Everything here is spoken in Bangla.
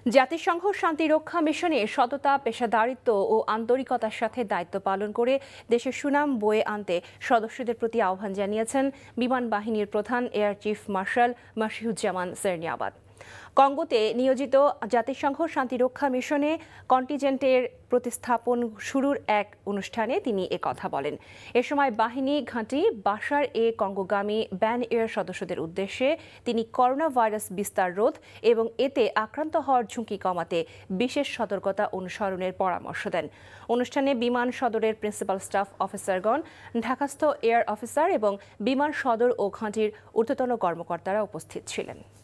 জাতিসংঘ শান্তিরক্ষা মিশনে সততা, পেশাদারিত্ব ও আন্তরিকতার সাথে দায়িত্ব পালন করে দেশের সুনাম বয়ে আনতে সদস্যদের প্রতি আহ্বান জানিয়েছেন বিমান বাহিনীর প্রধান air chief marshal Masihuzzaman Serniabat. কঙ্গোতে নিয়োজিত জাতিসংঘ শান্তিরক্ষা মিশনে কন্টিনজেন্টের প্রতিস্থাপন শুরুর এক অনুষ্ঠানে তিনি একথা বলেন। এ সময় বাহিনী ঘাঁটি বাশার কঙ্গোগামী ব্যান এয়ার সদস্যদের উদ্দেশ্যে তিনি করোনা ভাইরাস বিস্তার রোধ এবং এতে আক্রান্ত হওয়ার ঝুঁকি কমাতে বিশেষ সতর্কতা অনুসরণের পরামর্শ দেন। অনুষ্ঠানে বিমান সদরের প্রিন্সিপাল স্টাফ অফিসারগণ, ঢাকাস্থ এয়ার অফিসার এবং বিমান সদর ও ঘাঁটির ঊর্ধ্বতন কর্মকর্তারা উপস্থিত ছিলেন।